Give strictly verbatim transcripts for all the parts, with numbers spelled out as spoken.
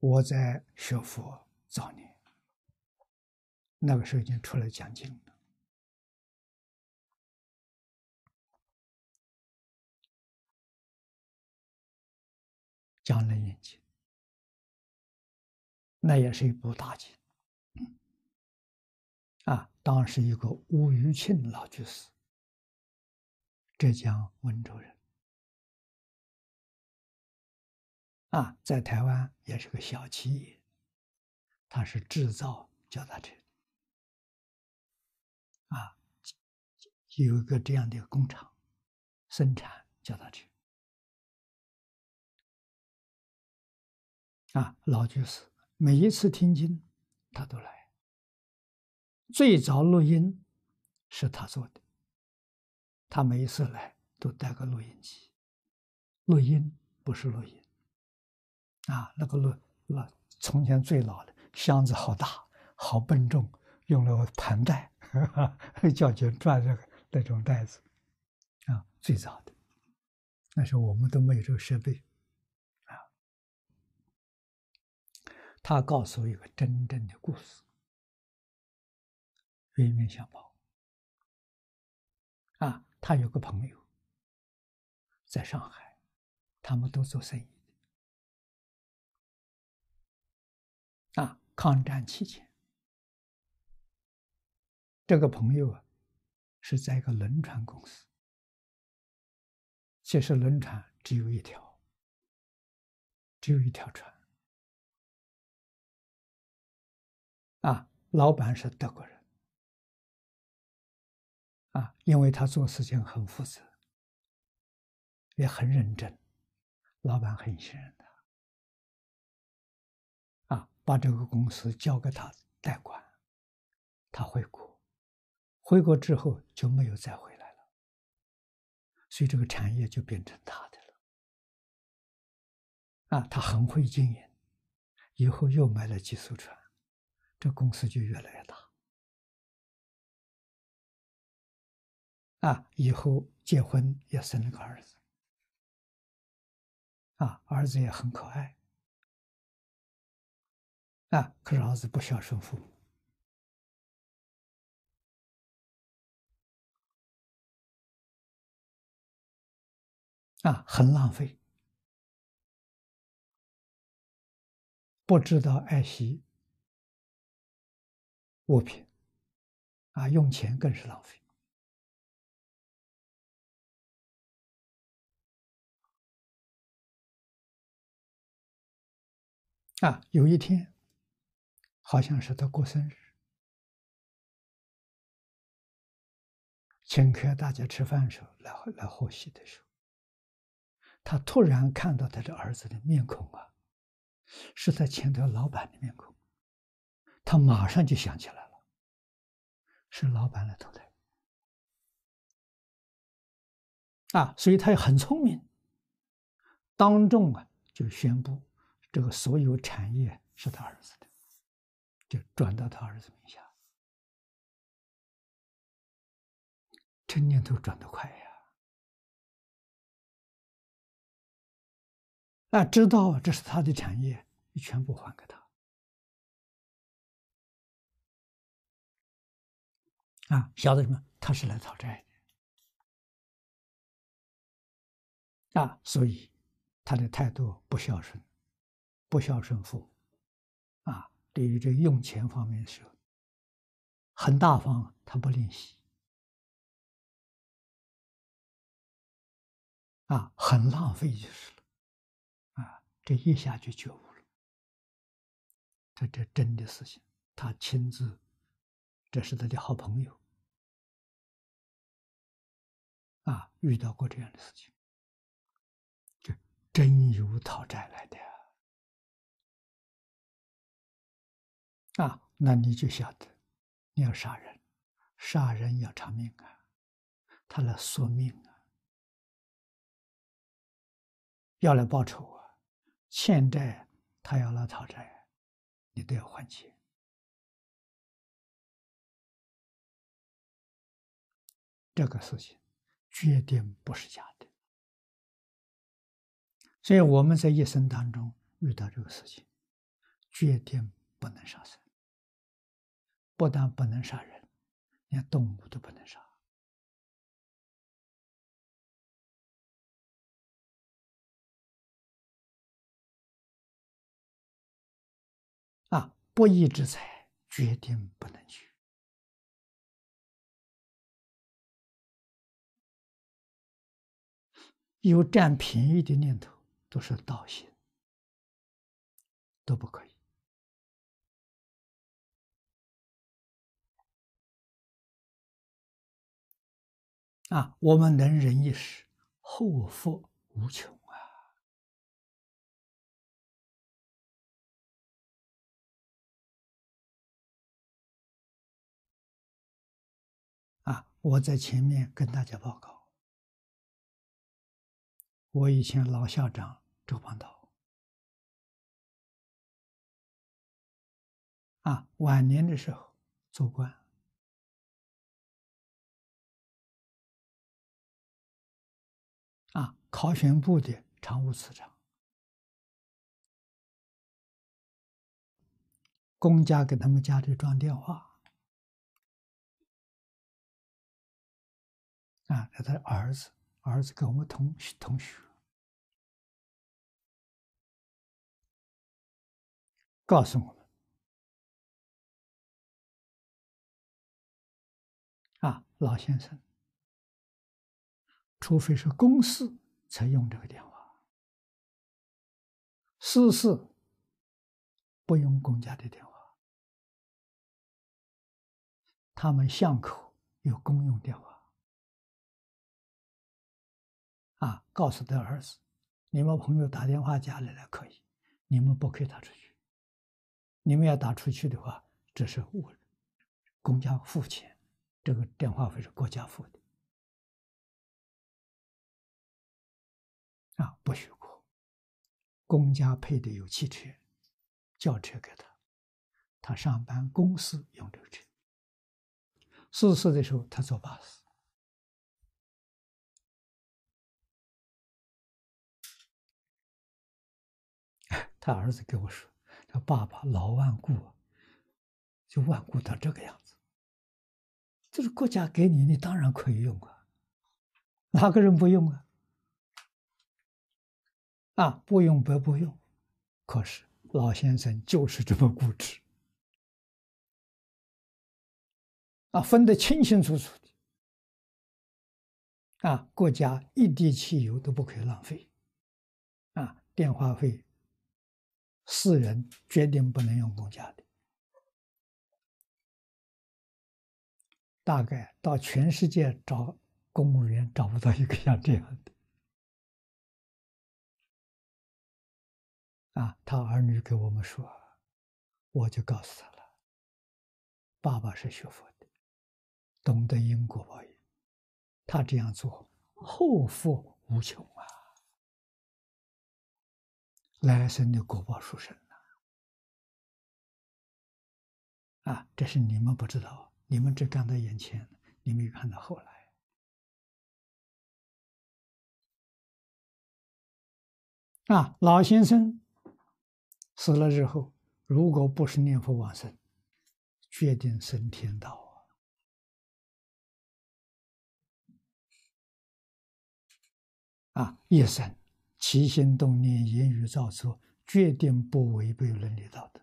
我在学佛早年，那个时候已经出来讲经了，讲《楞严经》，那也是一部大经啊。当时一个吴余庆老居士，浙江温州人啊，在台湾也是个小企业，他是制造脚踏车啊，有一个这样的工厂，生产脚踏车啊。老居士每一次听经，他都来。最早录音是他做的，他每一次来都带个录音机，录音不是录音啊，那个录录从前最老的箱子好大，好笨重，用了盘带，叫人转这个那种带子啊，最早的。那时候我们都没有这个设备啊。他告诉我一个真正的故事，冤冤相报啊。他有个朋友在上海，他们都做生意的啊。抗战期间，这个朋友啊是在一个轮船公司，其实轮船只有一条，只有一条船啊。老板是德国人啊，因为他做事情很负责，也很认真，老板很信任他啊，把这个公司交给他代管。他回国，回国之后就没有再回来了，所以这个产业就变成他的了啊。他很会经营，以后又买了几艘船，这公司就越来越大啊。以后结婚也生了个儿子啊，儿子也很可爱啊，可是儿子不孝顺父母啊，很浪费，不知道爱惜物品啊，用钱更是浪费啊。有一天，好像是他过生日，请客大家吃饭的时候，来来贺喜的时候，他突然看到他的儿子的面孔啊，是在前头老板的面孔，他马上就想起来了，是老板来投胎啊，所以他也很聪明，当众啊就宣布这个所有产业是他儿子的，就转到他儿子名下。这念头转得快呀！啊，知道这是他的产业，全部还给他。啊，晓得什么？他是来讨债的啊，所以他的态度不孝顺，不孝顺父母啊。对于这用钱方面的时候，很大方，他不吝惜啊，很浪费就是了啊。这一下就觉悟了，这这真的事情，他亲自，这是他的好朋友啊，遇到过这样的事情，这真有讨债来的啊。那你就晓得，你要杀人，杀人要偿命啊，他来索命啊，要来报仇啊，欠债他要来讨债，你都要还钱。这个事情决定不是假的，所以我们在一生当中遇到这个事情， 决定不能杀生，不但不能杀人，连动物都不能杀。啊，不义之财决定不能取。有占便宜的念头，都是盗心，都不可以。啊，我们能忍一时，后福无穷啊！啊，我在前面跟大家报告，我以前老校长周邦道，啊，晚年的时候做官，啊，考选部的常务次长，公家给他们家里装电话，啊，他的儿子，儿子跟我们同同学，告诉我们，啊，老先生，除非是公事才用这个电话，私事不用公家的电话。他们巷口有公用电话，啊，告诉他儿子，你们朋友打电话家里来可以，你们不可以打出去。你们要打出去的话，这是我公家付钱，这个电话费是国家付的，啊，不许过。公家配的有汽车、轿车给他，他上班公司用这个车，私事的时候他坐巴士。他儿子跟我说：“他爸爸老顽固，就顽固到这个样子。这是国家给你，你当然可以用啊，哪个人不用啊？啊，不用白不用。可是老先生就是这么固执，啊，分得清清楚楚的。啊，国家一滴汽油都不可以浪费。啊，电话费，私人决定不能用公家的。”大概到全世界找公务员找不到一个像这样的。啊，他儿女给我们说，我就告诉他了，爸爸是学佛的，懂得因果报应，他这样做后福无穷啊，来生的果报殊胜啊！啊，这是你们不知道，你们只看到眼前，你没有看到后来。啊，老先生死了之后，如果不是念佛往生，决定升天道啊！啊，一生起心动念、言语造作，决定不违背伦理道德，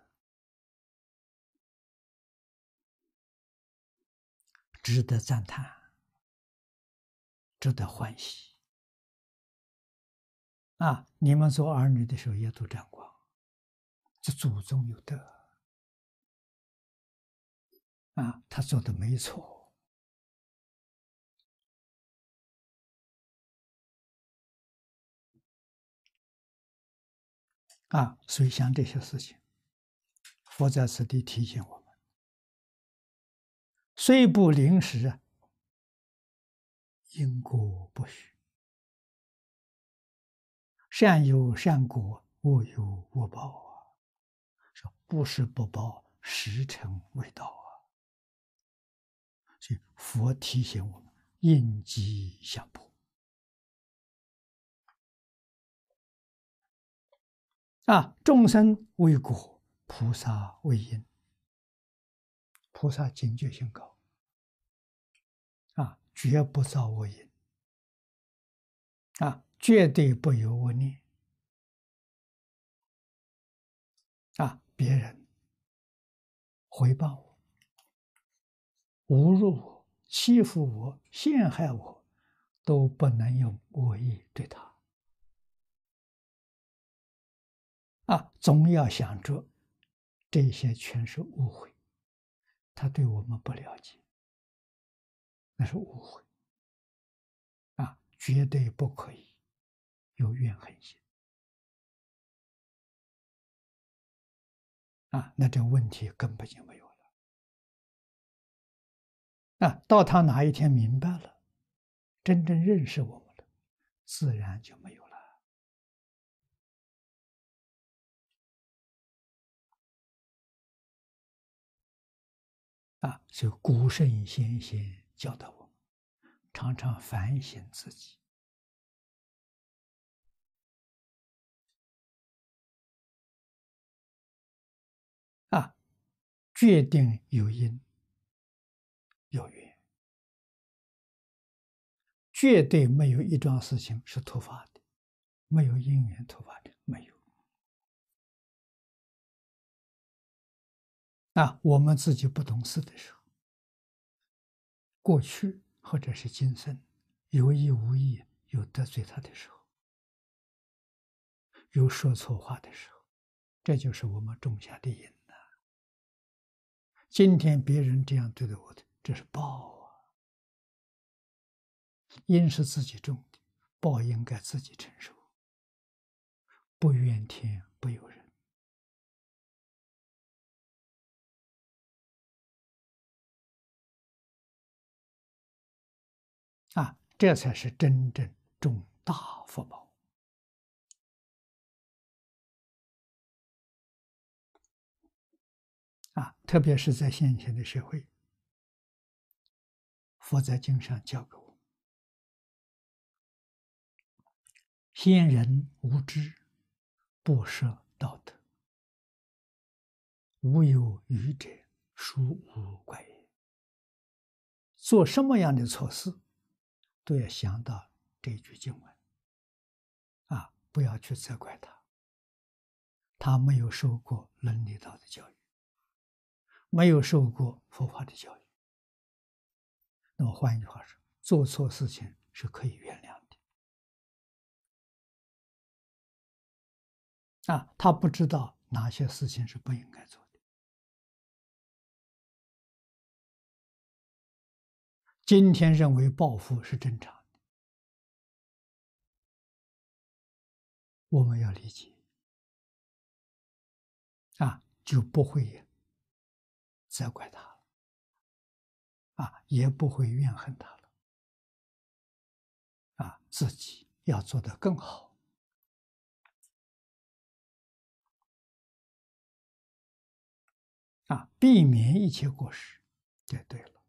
值得赞叹，值得欢喜。啊，你们做儿女的时候也都沾光，这祖宗有德啊，他做的没错。啊，所以像这些事情，佛在此地提醒我们：虽不临时，因果不许；善有善果，恶有恶报啊！说不是不报，时辰未到啊！所以佛提醒我们：应机相扑。啊，众生为果， 菩萨为因，菩萨警觉性高，啊，绝不造恶因，啊，绝对不有恶念，啊，别人回报我、侮辱我、欺负我、陷害我，都不能用恶意对他，啊，总要想着这些全是误会，他对我们不了解，那是误会，啊，绝对不可以有怨恨心，啊，那这个问题根本就没有了。啊，到他哪一天明白了，真正认识我们了，自然就没有了。啊，所以古圣先贤教导我们，常常反省自己。啊，决定有因有缘，绝对没有一桩事情是突发的，没有因缘突发的，没有。啊，我们自己不懂事的时候，过去或者是今生，有意无意有得罪他的时候，有说错话的时候，这就是我们种下的因呐。今天别人这样对待我的，这是报啊。因是自己种的，报应该自己承受，不怨天不尤人。啊，这才是真正种大福报。啊，特别是在现前的社会，佛在经上教给我，先人无知，不设道德，无有愚者，殊无怪也。做什么样的错事，都要想到这句经文。啊，不要去责怪他，他没有受过伦理道的教育，没有受过佛法的教育。那么换一句话说，做错事情是可以原谅的。啊，他不知道哪些事情是不应该做的。今天认为报复是正常的，我们要理解，啊，就不会责怪他了，啊，也不会怨恨他了，啊，自己要做得更好，啊，避免一切过失，就对了。